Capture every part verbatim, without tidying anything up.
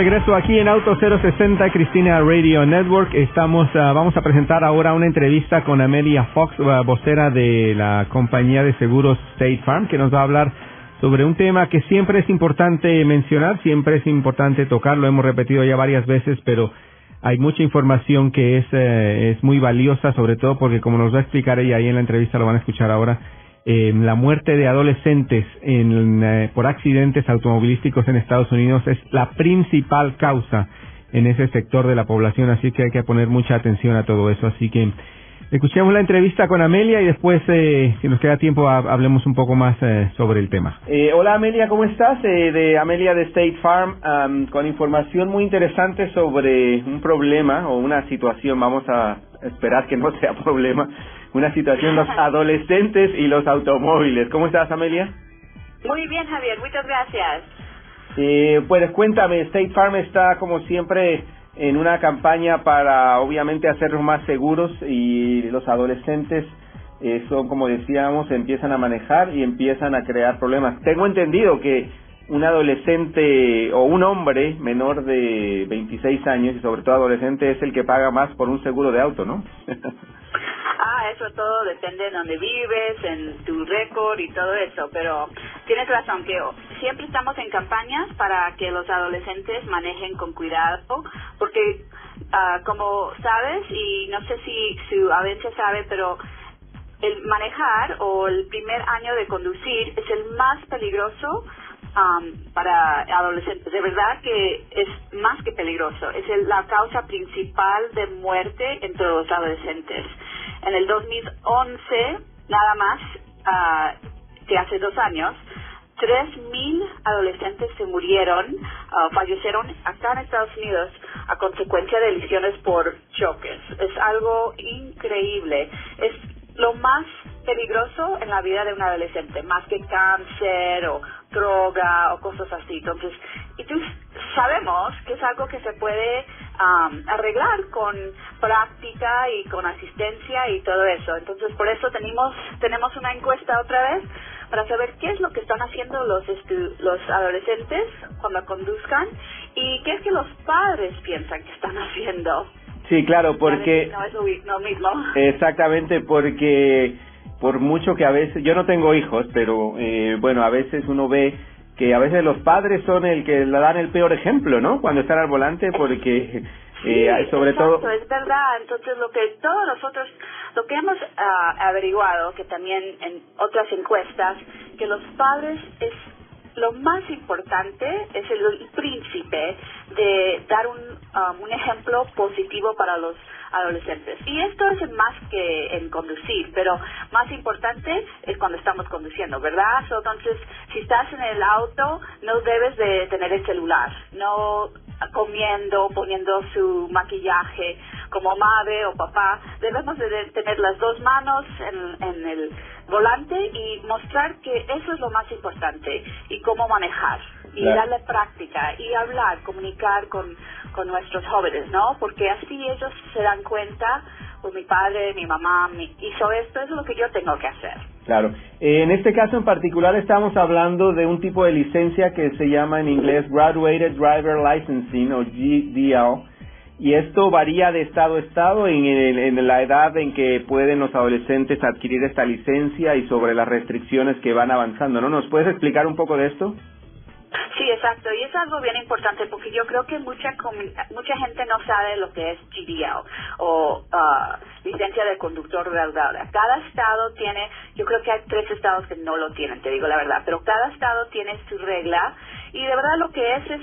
regreso aquí en Auto cero sesenta Cristina Radio Network. Estamos, uh, vamos a presentar ahora una entrevista con Amelia Fox, uh, vocera de la compañía de seguros State Farm, que nos va a hablar sobre un tema que siempre es importante mencionar, siempre es importante tocar, lo hemos repetido ya varias veces, pero hay mucha información que es, eh, es muy valiosa, sobre todo porque, como nos va a explicar ella ahí en la entrevista, lo van a escuchar ahora, eh, la muerte de adolescentes en, eh, por accidentes automovilísticos en Estados Unidos es la principal causa en ese sector de la población, así que hay que poner mucha atención a todo eso. Así que escuchemos la entrevista con Amelia y después, eh, si nos queda tiempo, ha, hablemos un poco más eh, sobre el tema. Eh, hola Amelia, ¿cómo estás? Eh, de Amelia de State Farm, um, con información muy interesante sobre un problema o una situación, vamos a esperar que no sea problema, una situación, los adolescentes y los automóviles. ¿Cómo estás, Amelia? Muy bien, Javier, muchas gracias. Eh, pues cuéntame, State Farm está como siempre en una campaña para obviamente hacerlos más seguros, y los adolescentes eh, son, como decíamos, empiezan a manejar y empiezan a crear problemas. Tengo entendido que un adolescente o un hombre menor de veintiséis años, y sobre todo adolescente, es el que paga más por un seguro de auto, ¿no? Ah, eso todo depende de dónde vives, en tu récord y todo eso, pero tienes razón que siempre estamos en campañas para que los adolescentes manejen con cuidado, porque uh, como sabes, y no sé si su audiencia sabe, pero el manejar o el primer año de conducir es el más peligroso um, para adolescentes. De verdad que es más que peligroso, es el, la causa principal de muerte entre los adolescentes. En el dos mil once, nada más, uh, que hace dos años, tres mil adolescentes se murieron, uh, fallecieron acá en Estados Unidos a consecuencia de lesiones por choques. Es algo increíble. Es lo más peligroso en la vida de un adolescente, más que cáncer o droga o cosas así. Entonces, y tú, sabemos que es algo que se puede um, arreglar con práctica y con asistencia y todo eso. Entonces, por eso tenemos tenemos una encuesta otra vez para saber qué es lo que están haciendo los estu- los adolescentes cuando conduzcan y qué es que los padres piensan que están haciendo. Sí, claro, porque no es lo, lo mismo. Exactamente, porque por mucho que a veces, yo no tengo hijos, pero eh, bueno, a veces uno ve que a veces los padres son el que le dan el peor ejemplo, ¿no? Cuando están al volante, porque eh, sí, sobre exacto, todo es verdad. Entonces, lo que todos nosotros, lo que hemos uh, averiguado, que también en otras encuestas, que los padres es lo más importante, es el, el príncipe de dar un, um, un ejemplo positivo para los adolescentes. Y esto es más que en conducir, pero más importante es cuando estamos conduciendo, ¿verdad? So, entonces, si estás en el auto, no debes de tener el celular, no comiendo, poniendo su maquillaje como madre o papá. Debemos de tener las dos manos en, en el volante y mostrar que eso es lo más importante y cómo manejar y claro, darle práctica y hablar, comunicar con, con nuestros jóvenes, ¿no? Porque así ellos se dan cuenta, pues mi padre, mi mamá me hizo esto, eso es lo que yo tengo que hacer. Claro. Eh, en este caso en particular estamos hablando de un tipo de licencia que se llama en inglés Graduated Driver Licensing o G D L, y esto varía de estado a estado en, en, en la edad en que pueden los adolescentes adquirir esta licencia y sobre las restricciones que van avanzando, ¿no? ¿Nos puedes explicar un poco de esto? Sí, exacto, y es algo bien importante porque yo creo que mucha mucha gente no sabe lo que es G D L o uh, licencia de conductor graduado. Cada estado tiene, yo creo que hay tres estados que no lo tienen, te digo la verdad, pero cada estado tiene su regla y de verdad lo que es es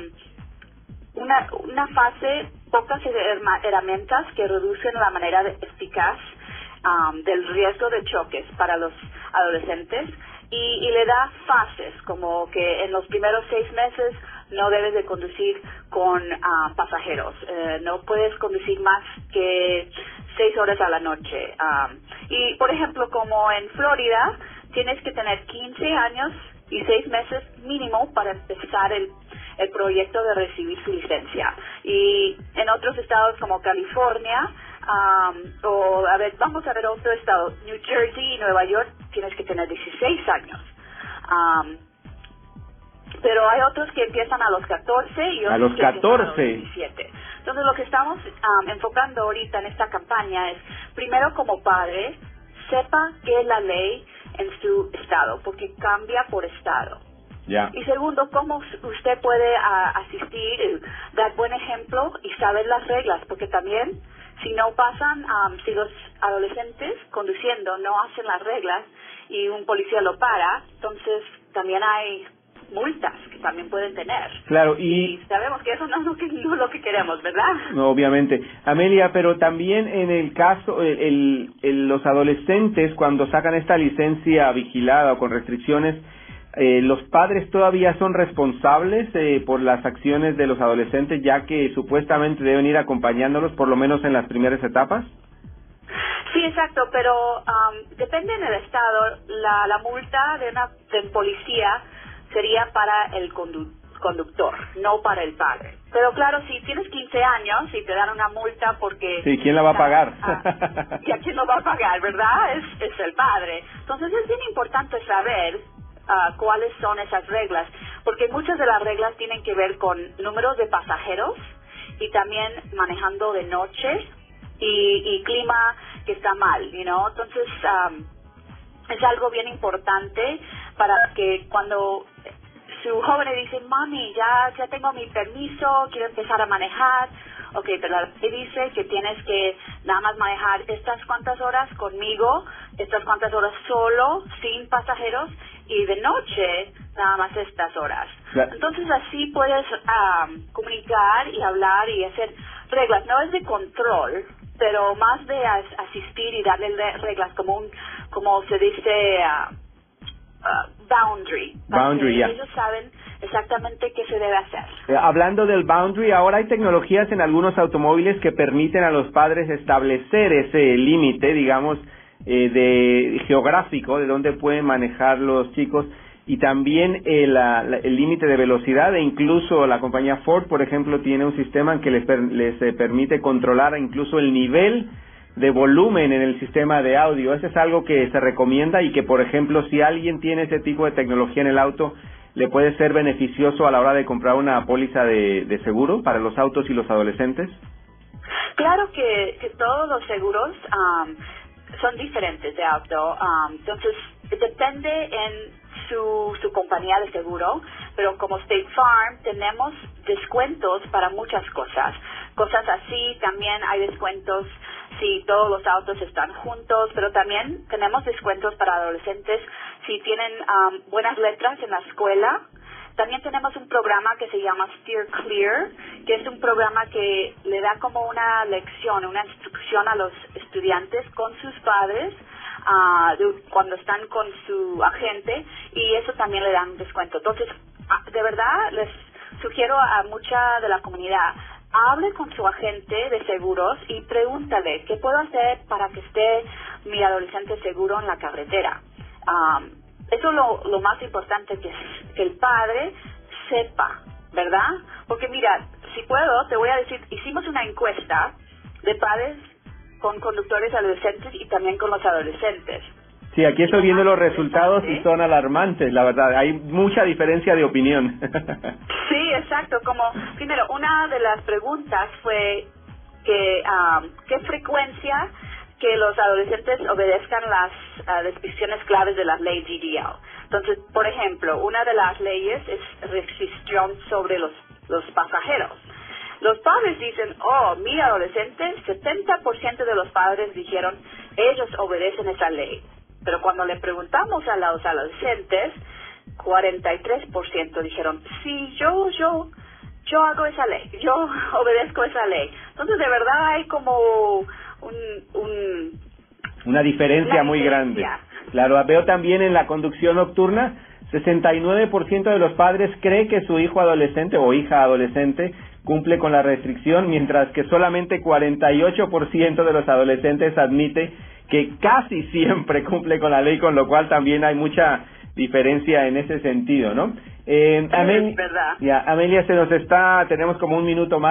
um, una, una fase, pocas herramientas que reducen la manera de eficaz um, del riesgo de choques para los adolescentes. Y, y le da fases, como que en los primeros seis meses no debes de conducir con uh, pasajeros, uh, no puedes conducir más que seis horas a la noche. Um, y, por ejemplo, como en Florida, tienes que tener quince años y seis meses mínimo para empezar el, el proyecto de recibir su licencia. Y en otros estados como California, Um, o a ver, vamos a ver otro estado, New Jersey y Nueva York, tienes que tener dieciséis años. Um, pero hay otros que empiezan a los catorce y otros a los que empiezan a los catorce. diecisiete. Entonces lo que estamos um, enfocando ahorita en esta campaña es, primero como padre, sepa qué es la ley en su estado, porque cambia por estado. Ya. Y segundo, cómo usted puede uh, asistir, dar buen ejemplo y saber las reglas, porque también si no pasan, um, si los adolescentes conduciendo no hacen las reglas y un policía lo para, entonces también hay multas que también pueden tener. Claro, y, y sabemos que eso no es lo que, no es lo que queremos, ¿verdad? No, obviamente. Amelia, pero también en el caso, el, el, el, los adolescentes cuando sacan esta licencia vigilada o con restricciones, eh, ¿los padres todavía son responsables eh, por las acciones de los adolescentes, ya que supuestamente deben ir acompañándolos por lo menos en las primeras etapas? Sí, exacto, pero um, depende del estado. La, la multa de una del policía sería para el condu conductor, no para el padre. Pero claro, si tienes quince años y te dan una multa porque... Sí, ¿quién la va a pagar? Ah, ¿y a quién lo va a pagar, verdad? Es, es el padre. Entonces es bien importante saber uh, cuáles son esas reglas, porque muchas de las reglas tienen que ver con números de pasajeros y también manejando de noche y, y clima que está mal, you know? Entonces um, es algo bien importante para que cuando su joven le dice, mami, ya, ya tengo mi permiso, quiero empezar a manejar, ok, pero la ley dice que tienes que nada más manejar estas cuantas horas conmigo, estas cuantas horas solo, sin pasajeros, y de noche nada más estas horas. Claro. Entonces así puedes um, comunicar y hablar y hacer reglas. No es de control, pero más de as asistir y darle reglas como un, como se dice, uh, uh, boundary. Boundary, ya. Ellos saben exactamente qué se debe hacer. Eh, hablando del boundary, ahora hay tecnologías en algunos automóviles que permiten a los padres establecer ese límite, digamos, eh, de geográfico, de dónde pueden manejar los chicos, y también el límite de velocidad, e incluso la compañía Ford, por ejemplo, tiene un sistema que les, per, les eh, permite controlar incluso el nivel de volumen en el sistema de audio. Eso es algo que se recomienda y que, por ejemplo, si alguien tiene ese tipo de tecnología en el auto, le puede ser beneficioso a la hora de comprar una póliza de, de seguro para los autos y los adolescentes. Claro que, que todos los seguros um, son diferentes de auto, um, entonces depende en su, su compañía de seguro, pero como State Farm tenemos descuentos para muchas cosas, cosas así, también hay descuentos si todos los autos están juntos, pero también tenemos descuentos para adolescentes si tienen um, buenas letras en la escuela. También tenemos un programa que se llama Steer Clear, que es un programa que le da como una lección, una instrucción a los estudiantes con sus padres uh, de, cuando están con su agente, y eso también le dan descuento. Entonces, de verdad, les sugiero a mucha de la comunidad, hable con su agente de seguros y pregúntale, ¿qué puedo hacer para que esté mi adolescente seguro en la carretera? Um, Eso es lo, lo más importante, que, que el padre sepa, ¿verdad? Porque mira, si puedo, te voy a decir, hicimos una encuesta de padres con conductores adolescentes y también con los adolescentes. Sí, aquí estoy viendo los resultados y son alarmantes, la verdad. Hay mucha diferencia de opinión. Sí, exacto. Como, primero, una de las preguntas fue que um, ¿qué frecuencia que los adolescentes obedezcan las uh, descripciones claves de la ley G D L? Entonces, por ejemplo, una de las leyes es restricción sobre los, los pasajeros. Los padres dicen, oh, mi adolescente, setenta por ciento de los padres dijeron, ellos obedecen esa ley. Pero cuando le preguntamos a los adolescentes, cuarenta y tres por ciento dijeron, sí, yo, yo, yo hago esa ley, yo obedezco esa ley. Entonces, de verdad hay como un... un una diferencia muy grande. Claro, veo también en la conducción nocturna, sesenta y nueve por ciento de los padres cree que su hijo adolescente o hija adolescente cumple con la restricción, mientras que solamente cuarenta y ocho por ciento de los adolescentes admite que casi siempre cumple con la ley, con lo cual también hay mucha diferencia en ese sentido, ¿no? Eh, Amelia, es verdad. Ya, Amelia, se nos está, tenemos como un minuto más.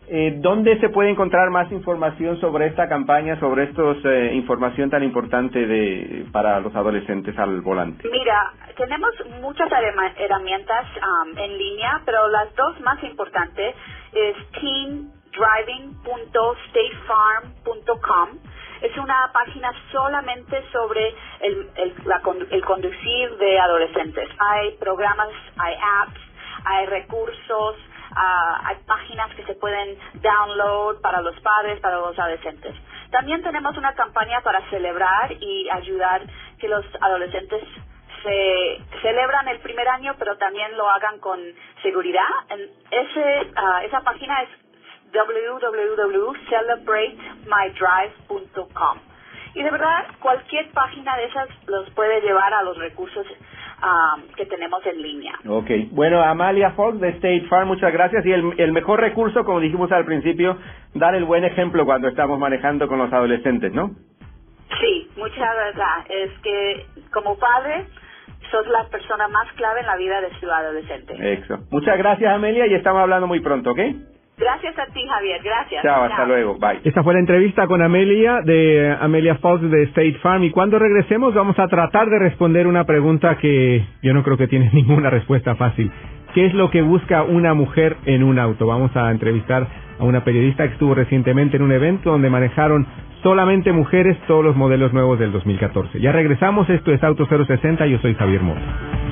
Eh, ¿Dónde se puede encontrar más información sobre esta campaña, sobre esta eh, información tan importante de para los adolescentes al volante? Mira, tenemos muchas herramientas um, en línea, pero las dos más importantes es teen driving punto state farm punto com. Es una página solamente sobre el, el, la, el conducir de adolescentes. Hay programas, hay apps, hay recursos, Uh, hay páginas que se pueden download para los padres, para los adolescentes. También tenemos una campaña para celebrar y ayudar que los adolescentes se celebran el primer año, pero también lo hagan con seguridad. En ese, uh, esa página es w w w punto celebrate my drive punto com. Y de verdad, cualquier página de esas los puede llevar a los recursos Um, que tenemos en línea. Ok, bueno, Amalia Fox de State Farm, muchas gracias. Y el, el mejor recurso, como dijimos al principio, dar el buen ejemplo cuando estamos manejando con los adolescentes, ¿no? Sí, mucha verdad. Es que como padre sos la persona más clave en la vida de su adolescente. Eso. Muchas gracias, Amelia, y estamos hablando muy pronto, ¿ok? Gracias a ti, Javier. Gracias. Chao, hasta Chao. luego. Bye. Esta fue la entrevista con Amelia, de Amelia Fox de State Farm. Y cuando regresemos vamos a tratar de responder una pregunta que yo no creo que tiene ninguna respuesta fácil. ¿Qué es lo que busca una mujer en un auto? Vamos a entrevistar a una periodista que estuvo recientemente en un evento donde manejaron solamente mujeres todos los modelos nuevos del dos mil catorce. Ya regresamos, esto es Auto cero sesenta, yo soy Javier Mota.